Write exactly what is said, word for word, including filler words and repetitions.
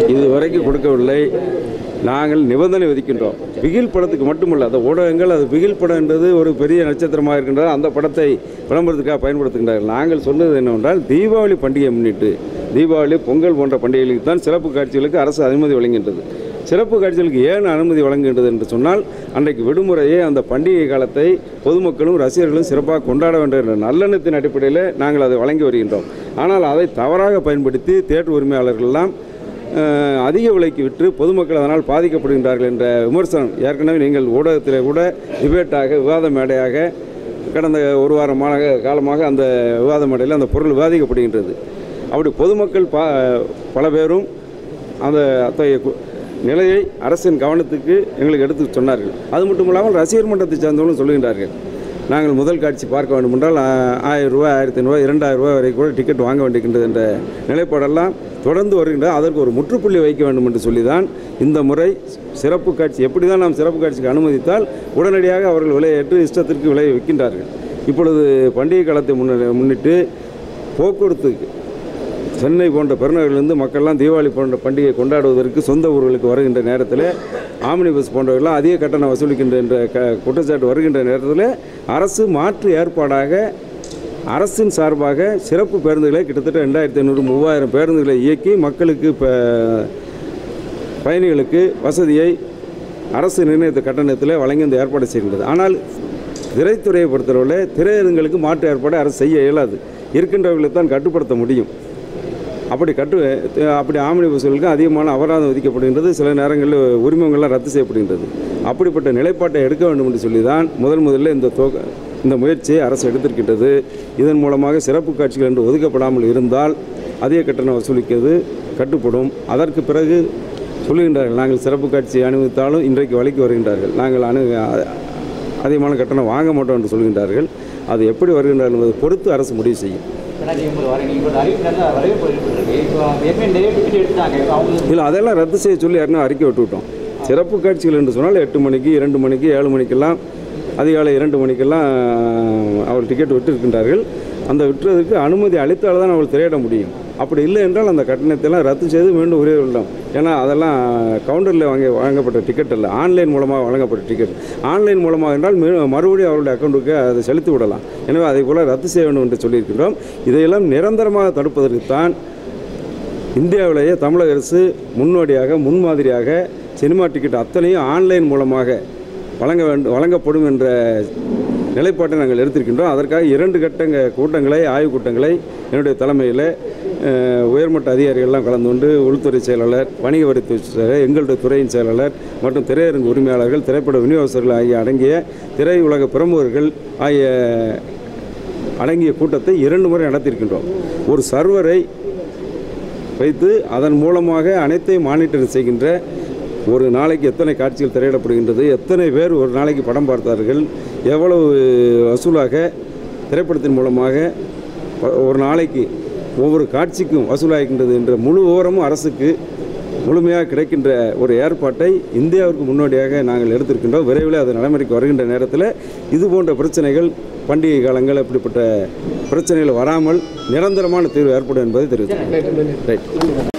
இதுவரைக்கும் கொடுக்கவில்லை. நாங்கள் நிபந்தனை விதிக்கின்றோம். பிகில் படத்துக்கு மட்டுமல்ல, அந்த ஊடகங்கள் அது பிகில் படம் என்பது ஒரு பெரிய நட்சத்திரமாக இருக்கின்றது, அந்த படத்தை விளம்பரத்துக்காக பயன்படுத்துகின்றார்கள். நாங்கள் சொன்னது என்னவென்றால், தீபாவளி பண்டிகையை முன்னிட்டு, தீபாவளி, பொங்கல் போன்ற பண்டிகைகளுக்கு தான் சிறப்பு காட்சிகளுக்கு அரசு அனுமதி வழங்குகின்றது. சிறப்பு காட்சிகளுக்கு ஏன் அனுமதி வழங்குகின்றது என்று சொன்னால், அன்றைக்கு விடுமுறையே அந்த பண்டிகை காலத்தை பொதுமக்களும் ரசிகர்களும் சிறப்பாக கொண்டாட வேண்டும் என்ற நல்லெண்ணத்தின் அடிப்படையில் நாங்கள் அதை வழங்கி வருகின்றோம். ஆனால் அதை தவறாக பயன்படுத்தி தியேட்டர் உரிமையாளர்கள்லாம் அதிக விலைக்கு விற்று பொதுமக்கள் அதனால் பாதிக்கப்படுகின்றார்கள் என்ற விமர்சனம் ஏற்கனவே நீங்கள் ஊடகத்தில் கூட டிபேட்டாக, விவாத மேடையாக கடந்த ஒரு வாரமாக காலமாக அந்த விவாத மேடையில் அந்த பொருள் விவாதிக்கப்படுகின்றது. அப்படி பொதுமக்கள் பா பல பேரும் அந்த அத்தகைய நிலையை அரசின் கவனத்துக்கு எங்களுக்கு எடுத்து சொன்னார்கள். அது மட்டும் இல்லாமல் ரசிகர் மன்றத்தை சார்ந்தவர்களும் சொல்லுகின்றார்கள், நாங்கள் முதல் காட்சி பார்க்க வேண்டும் என்றால் ஆயிரம் ரூபாய், ஆயிரத்தி ஐநூறுரூவா, இரண்டாயிரம் ரூபாய் வரை கூட டிக்கெட் வாங்க வேண்டியிருக்கின்றது என்ற நிலைப்பாடெல்லாம் தொடர்ந்து வருகின்றது. அதற்கு ஒரு முற்றுப்புள்ளி வைக்க வேண்டும் என்று சொல்லி தான் இந்த முறை சிறப்பு காட்சி, எப்படி தான் நாம் சிறப்பு காட்சிக்கு அனுமதித்தால் உடனடியாக அவர்கள் விலையேற்று இஷ்டத்திற்கு விலையை விற்கின்றார்கள். இப்பொழுது பண்டிகை காலத்தை முன்ன முன்னிட்டு போக்குவரத்துக்கு சென்னை போன்ற பெருநகரிலிருந்து மக்கள்லாம் தீபாவளி போன்ற பண்டிகை கொண்டாடுவதற்கு சொந்த ஊர்களுக்கு வருகின்ற நேரத்தில் ஆம்னி பஸ் போன்றவர்களாம் அதிக கட்டணம் வசூலிக்கின்ற என்ற க குற்றச்சாட்டு வருகின்ற நேரத்தில் அரசு மாற்று ஏற்பாடாக அரசின் சார்பாக சிறப்பு பேருந்துகளை கிட்டத்தட்ட ரெண்டாயிரத்தி ஐநூறு மூவாயிரம் பேருந்துகளை இயக்கி மக்களுக்கு இப்போ பயணிகளுக்கு வசதியை அரசு நிர்ணயித்த கட்டணத்தில் வழங்கி இந்த ஏற்பாடு செய்கின்றது. ஆனால் திரைத்துறையை பொறுத்தவரை திரையரங்களுக்கு மாற்று ஏற்பாடு அரசு செய்ய இயலாது. இருக்கின்றவர்களை தான் கட்டுப்படுத்த முடியும். அப்படி கட்டு அப்படி ஆம்னி பஸ்களுக்கு அதிகமான அபராதம் விதிக்கப்படுகின்றது. சில நேரங்களில் உரிமங்கள்லாம் ரத்து செய்யப்படுகின்றது. அப்படிப்பட்ட நிலைப்பாட்டை எடுக்க வேண்டும் என்று சொல்லி தான் முதல் முதலில் இந்த தோ இந்த முயற்சியை அரசு எடுத்திருக்கின்றது. இதன் மூலமாக சிறப்பு காட்சிகள் என்று ஒதுக்கப்படாமல் இருந்தால் அதிக கட்டணம் வசூலிக்கிறது கட்டுப்படும். அதற்கு பிறகு சொல்லுகின்றார்கள், நாங்கள் சிறப்பு காட்சி அனுமதித்தாலும் இன்றைக்கு வழிக்கு வருகின்றார்கள், நாங்கள் அனு அதிகமான கட்டணம் வாங்க மாட்டோம் என்று சொல்கின்றார்கள். அது எப்படி வருகின்றார்கள் என்பதை பொறுத்து அரசு முடிவு செய்யும். இல்லை, அதெல்லாம் ரத்து செய்ய சொல்லி யாருன்னா அறிக்கை விட்டுவிட்டோம். சிறப்பு காட்சிகள் என்று சொன்னால் எட்டு மணிக்கு, இரண்டு மணிக்கு, ஏழு மணிக்கெல்லாம், அதிகாலை இரண்டு மணிக்கெல்லாம் அவள் டிக்கெட் விட்டுருக்கின்றார்கள். அந்த விட்டுறதுக்கு அனுமதி அளித்தால் தான் அவள் திரையிட முடியும். அப்படி இல்லை என்றால் அந்த கட்டணத்தையெல்லாம் ரத்து செய்து மீண்டும் உரிய விடலாம். ஏன்னா அதெல்லாம் கவுண்டரில் வாங்கி வழங்கப்பட்ட டிக்கெட் அல்ல, ஆன்லைன் மூலமாக வழங்கப்பட்ட டிக்கெட். ஆன்லைன் மூலமாக என்றால் மறுபடியும் அவருடைய அக்கௌண்ட்டுக்கு அதை செலுத்தி விடலாம். எனவே அதை போல் ரத்து செய்ய வேண்டும் என்று சொல்லியிருக்கின்றோம். இதையெல்லாம் நிரந்தரமாக தடுப்பதற்குத்தான் இந்தியாவிலேயே தமிழக அரசு முன்னோடியாக, முன்மாதிரியாக சினிமா டிக்கெட் அத்தனையும் ஆன்லைன் மூலமாக வழங்க வேண்டும் வழங்கப்படும் என்ற நிலைப்பாட்டை நாங்கள் எடுத்திருக்கின்றோம். அதற்காக இரண்டு கட்டங்க கூட்டங்களை, ஆய்வுக் கூட்டங்களை என்னுடைய தலைமையில் உயர்மட்ட அதிகாரிகள்லாம் கலந்து கொண்டு உள்துறை செயலாளர், வணிக வரித்துறை செயலாளர், எங்களுடைய துறையின் செயலாளர் மற்றும் திரையரங்கு உரிமையாளர்கள், திரைப்பட விநியோகஸ்தர்கள் ஆகிய அடங்கிய திரையுலக பிரமுகர்கள் ஆகிய அடங்கிய கூட்டத்தை இரண்டு முறை நடத்தியிருக்கின்றோம். ஒரு சர்வரை வைத்து அதன் மூலமாக அனைத்தையும் மானிட்டர் செய்கின்ற, ஒரு நாளைக்கு எத்தனை காட்சிகள் திரையிடப்படுகின்றது, எத்தனை பேர் ஒரு நாளைக்கு படம் பார்த்தார்கள், எவ்வளவு வசூலாக திரைப்படத்தின் மூலமாக ஒரு நாளைக்கு ஒவ்வொரு காட்சிக்கும் வசூலாகின்றது என்ற முழு விவரமும் அரசுக்கு முழுமையாக கிடைக்கின்ற ஒரு ஏற்பாட்டை இந்தியாவிற்கு முன்னோடியாக நாங்கள் எடுத்திருக்கின்றோம். விரைவில் அது நடைமுறைக்கு வருகின்ற நேரத்தில் இது போன்ற பிரச்சனைகள், பண்டிகை காலங்கள், அப்படிப்பட்ட பிரச்சனைகள் வராமல் நிரந்தரமான தீர்வு ஏற்படும் என்பதை தெரிவித்துள்ளேன். ரைட்.